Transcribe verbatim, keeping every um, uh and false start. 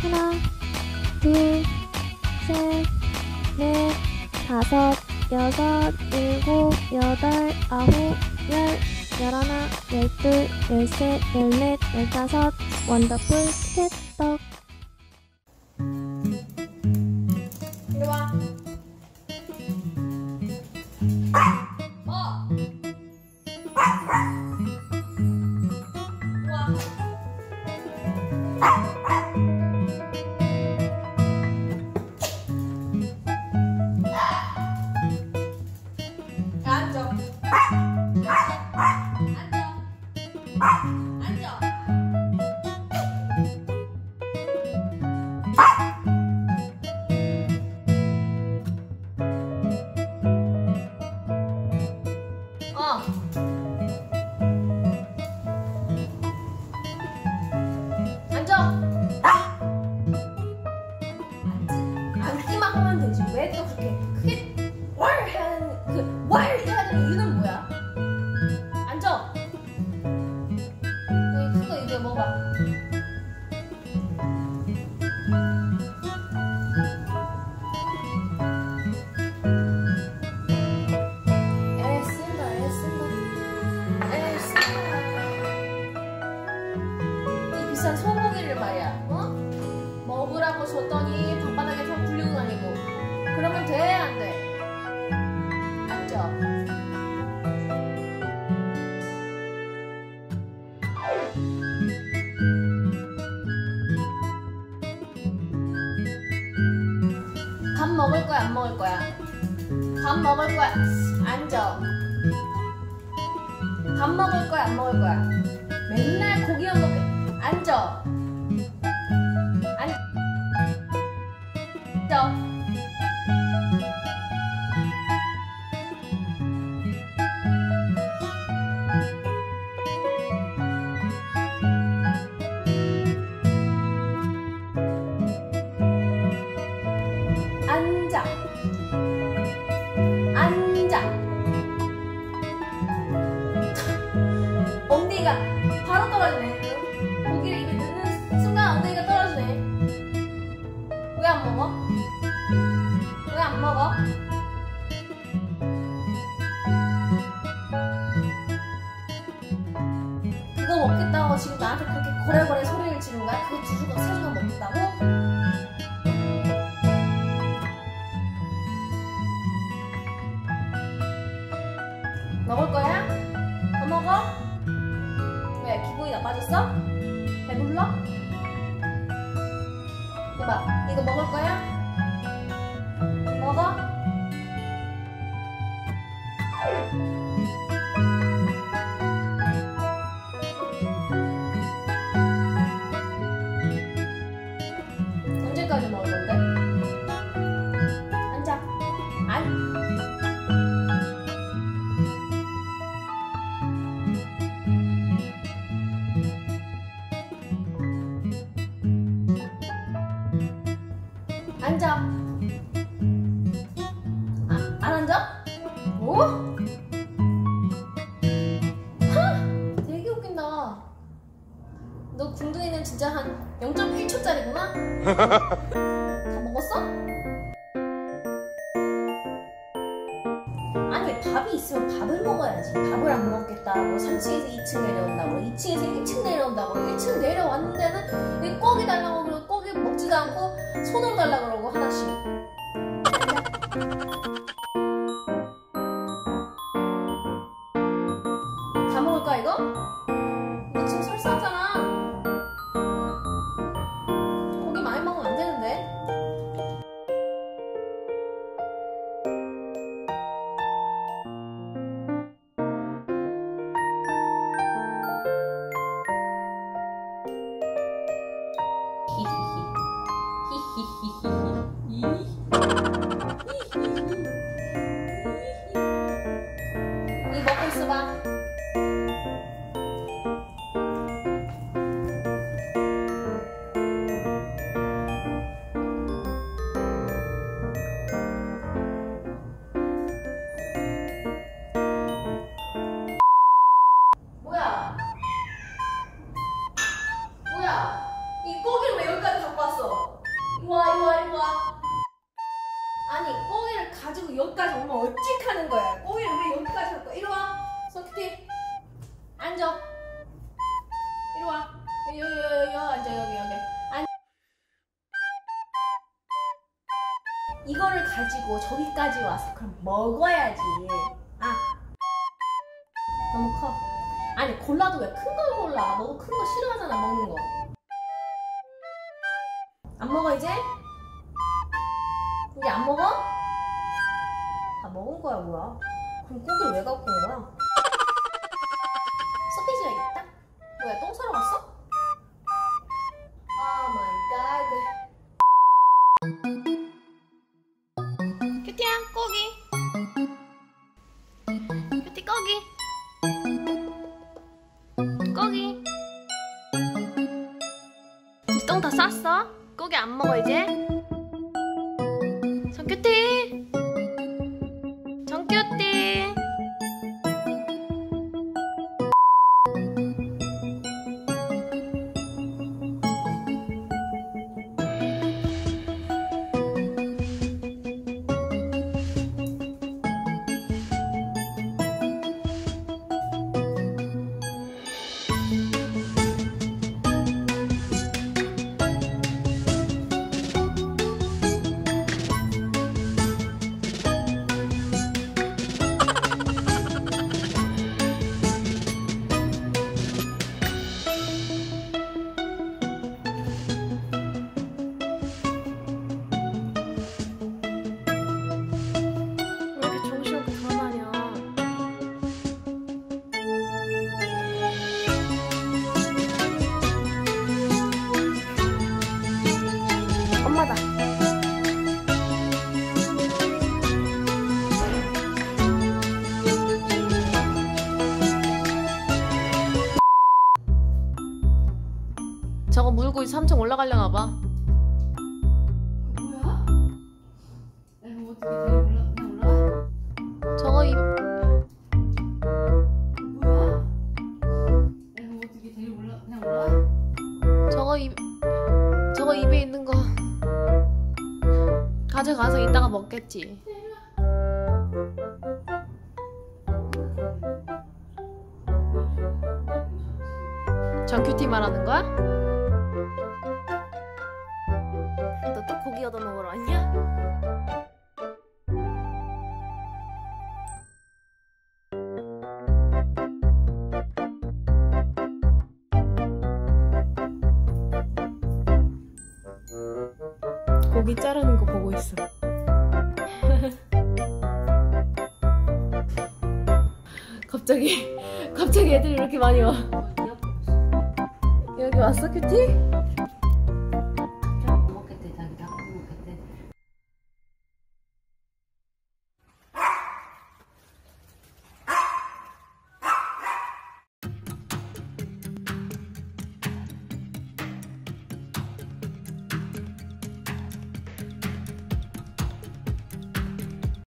하나, 둘, 셋, 넷, 다섯, 여섯, 일곱, 여덟, 아홉, 열, 열하나, 열둘, 열셋, 열넷, 열다섯. 원더풀 캣떡. 이리 와. 어. 앉아. 앉아. 어. 앉아. 앉기만 하면 되지. 왜 또 그렇게 크게 왈 해야 되는 그왈 해야 되는 이유는 뭐야? 앉아. 여기 그거 이거 먹어봐. 애쓴다 애쓴다 애쓴다. 이 비싼 소고기를 말이야. 어? 먹으라고 줬더니 방바닥에 다 굴리고 다니고. 그러면 돼? 안 돼? 앉아. 밥 먹을 거야? 안 먹을 거야? 밥 먹을 거야? 앉아. 밥 먹을 거야? 안 먹을 거야? 맨날 고기만 먹게. 앉아. 앉아. 앉아. 앉아. 엉덩이가 바로 떨어지네. 고기를 입에 넣는 순간 엉덩이가 떨어지네. 왜 안 먹어? 왜 안 먹어? 그거 먹겠다고 지금 나한테 그렇게 고래고래 소리를 지르는 거야? 그거 두 조각 세 조각 먹겠다고? 먹을 거야? 더 먹어? 왜? 기분이 나빠졌어? 배불러? 이봐, 이거 먹을 거야? 먹어? 언제까지 먹을 건데? 앉아. 앉. 앉아. 아, 안 앉아? 오? 하! 되게 웃긴다. 너 궁둥이는 진짜 한 영 점 일 초짜리구나? 다 먹었어? 아니 왜 밥이 있으면 밥을 먹어야지. 밥을 안 먹겠다고 삼 층에서 이 층 내려온다고 이 층에서 일 층 내려온다고 일 층 내려왔는데는 이 꼬기 달라고 그러고 꼬기 먹지도 않고 손으로 달라고 그러고 하나씩. 다 먹을까 이거? 이거 지금 설사하잖아. 고기 많이 먹으면 안 되는데. 히히히 히히히히히 여기 여기까지 오면 어찌하는 거야. 꼬리를 왜 여기까지 할 거야? 이리 와. 손키티 앉아. 이리 와. 여기 여기 여기, 여기 앉아. 여기 여기. 앉. 이거를 가지고 저기까지 와서 그럼 먹어야지. 아 너무 커. 아니 골라도 왜 큰 걸 골라? 너도 큰 거 싫어하잖아 먹는 거. 안 먹어 이제? 이제 안 먹어? 다 먹은 거야 뭐야? 그럼 고기를 왜 갖고 온 거야? 섭해줘야겠다. 뭐야 똥 싸러 갔어? 아 마이 갓. 큐티야 고기. 큐티 고기. 고기. 똥 다 쌌어? 고기 안 먹어 이제? 정큐티! 정큐티! 엄마다. 저거 물고 이제 삼 층 올라가려나 봐. 뭐야? 이거 어떻게 데리 올라 그냥 올라가? 저거 이 뭐야? 이거 어떻게 데리 올라 그냥 올라가? 저거 입 저거 입에 있는 거 가져가서 이따가 먹겠지. 정큐티 말하는 거야? 너 또 고기 얻어 먹으러 왔냐? 고기 자르는 거 보고 있어. 갑자기 갑자기 애들이 이렇게 많이 와. 여기 왔어 큐티?